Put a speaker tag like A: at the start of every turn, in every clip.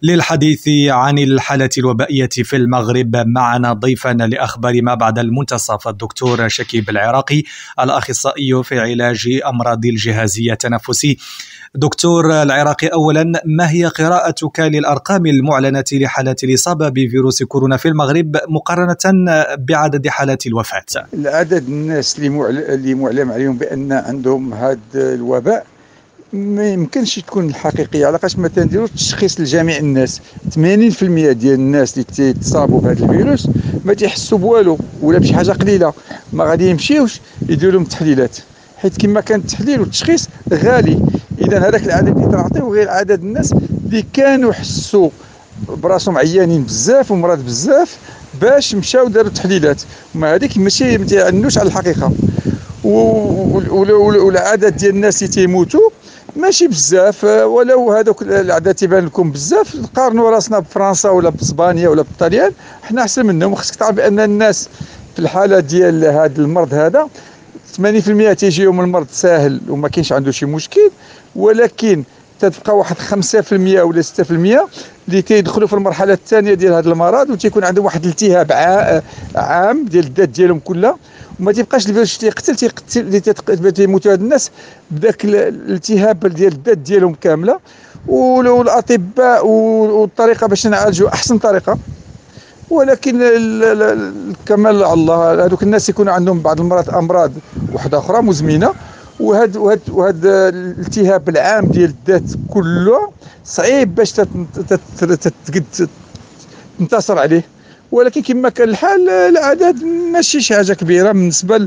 A: للحديث عن الحالة الوبائية في المغرب معنا ضيفا لأخبار ما بعد المنتصف الدكتور شكيب العراقي، الأخصائي في علاج أمراض الجهازية التنفسي. دكتور العراقي، أولا ما هي قراءتك للأرقام المعلنة لحالات الإصابة بفيروس كورونا في المغرب مقارنة بعدد حالات الوفاة؟
B: العدد الناس اللي معلم عليهم بأن عندهم هذا الوباء ما يمكنش تكون الحقيقيه، علاش ما تنديروش تشخيص لجميع الناس. 80% ديال الناس اللي تيتصابوا بهذا الفيروس ما تيحسوا بوالو ولا بشي حاجه قليله، ما غادي يمشيوش يديروا لهم تحليلات، حيت كما كان التحليل والتشخيص غالي. اذا هذاك العدد اللي تنعطيو غير عدد الناس اللي كانوا حسوا براسهم عيانين بزاف ومرض بزاف باش مشاو داروا تحليلات، ما هذيك ماشي ما تيعنوش على الحقيقه. والعدد ديال الناس اللي تيموتوا ماشي بزاف، ولو هذوك الاعداد تيبان لكم بزاف. نقارنوا راسنا بفرنسا ولا باسبانيا ولا بالطليان، حنا احسن منهم. خصك تعرف بان الناس في الحاله ديال هذا المرض هذا 80% تيجيهم المرض ساهل وما كاينش عنده شي مشكل، ولكن تتبقى واحد 5% ولا 6% اللي تيدخلوا في المرحله الثانيه ديال هذا المرض وتيكون عندهم واحد الالتهاب عام ديال الذات ديالهم كلها، وما تيبقاش الفيروس تيقتل اللي تيموتوا هاد الناس بداك الالتهاب ديال الذات ديالهم كامله. والاطباء والطريقه باش نعالجوا احسن طريقه، ولكن الكمال على الله. هذوك الناس يكونوا عندهم بعض المرات امراض واحده اخرى مزمنه، وهاد الالتهاب العام ديال الذات كله صعيب باش تنتصر عليه. ولكن كما كان الحال العدد ماشي شي حاجه كبيره بالنسبه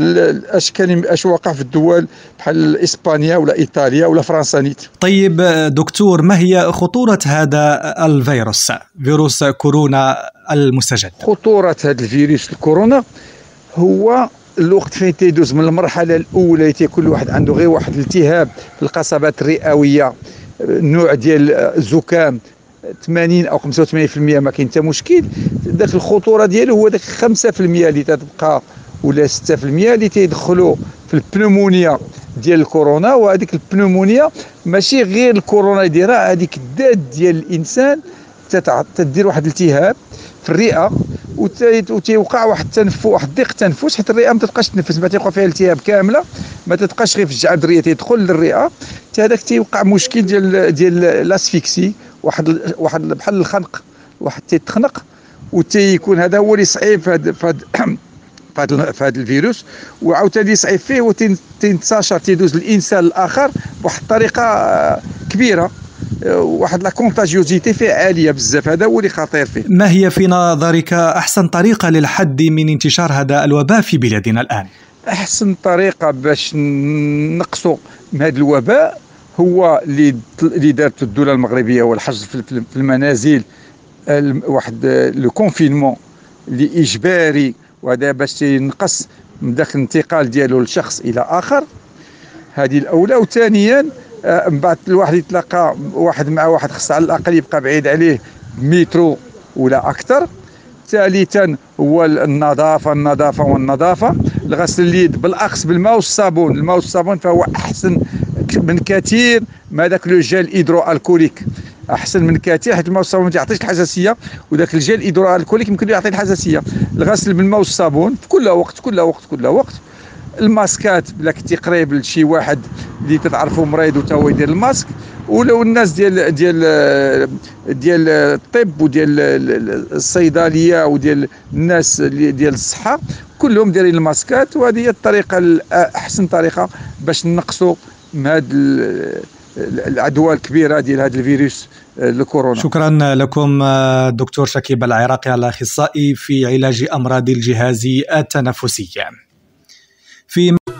B: اش وقع في الدول بحال اسبانيا ولا ايطاليا ولا فرنسا نيت.
A: طيب دكتور، ما هي خطوره هذا الفيروس، فيروس كورونا المستجد؟
B: خطوره هذا الفيروس الكورونا هو الوقت فين تيدوز من المرحله الاولى تيكون الواحد عنده غير واحد الالتهاب في القصبات الرئويه، نوع ديال الزكام 80 او 85% ما كاين حتى مشكل. داك الخطوره ديالو هو داك 5% اللي تتبقى ولا 6% اللي تيدخلوا في البنومونيا ديال الكورونا. وهذيك البنومونيا ماشي غير الكورونا يديرها، هذيك الذات ديال الانسان تدير واحد الالتهاب في الرئه وتيوقع واحد التنفس، واحد ضيق تنفس، حيت الرئه ما تبقاش تنفس، ما تيوقع فيها التهاب كامله، ما تبقاش غير في الجعب الرئه تيدخل للرئه، حتى هذاك تيوقع مشكل ديال الاسفيكسي، واحد بحال الخنق، واحد تيتخنق، وتيكون هذا هو اللي صعيب في هذا الفيروس. وعاوتاني صعيب فيه وتنتشر تيدوز للانسان الاخر بواحد الطريقه كبيره، واحد لا كونتاجيوزيتي فيه عاليه بزاف. هذا هو اللي خطير فيه.
A: ما هي في نظرك احسن طريقه للحد من انتشار هذا الوباء في بلادنا الان؟
B: احسن طريقه باش نقصوا من هذا الوباء هو اللي دارت الدوله المغربيه، هو الحجر في المنازل، واحد لو كونفينمون اللي اجباري، وهذا باش ينقص من داك الانتقال ديالو لشخص الى اخر. هذه الاولى. وثانيا من بعد الواحد يتلاقى واحد مع واحد خص على الاقل يبقى بعيد عليه بمترو ولا اكثر. ثالثا هو النظافه، الغسل اليد بالاخص بالماء والصابون. الماء والصابون فهو احسن من كثير ما داك لو جيل هيدرو الكوليك، احسن من كثير، حيت الماء والصابون ما يعطيش الحساسيه، وداك الجيل هيدرو الكوليك يمكن يعطي الحساسيه. الغسل بالماء والصابون في كل وقت. الماسكات بلا كنتي قريب لشي واحد اللي تتعرفوا مريض وتا هو يدير الماسك. ولو الناس ديال الطب وديال الصيدليه وديال الناس ديال الصحه كلهم دايرين الماسكات. وهذه هي الطريقه احسن طريقه باش نقصوا من هذه العدوى الكبيره ديال هذا الفيروس الكورونا.
A: شكرا لكم دكتور شكيب العراقي، الاخصائي في علاج امراض الجهاز التنفسي.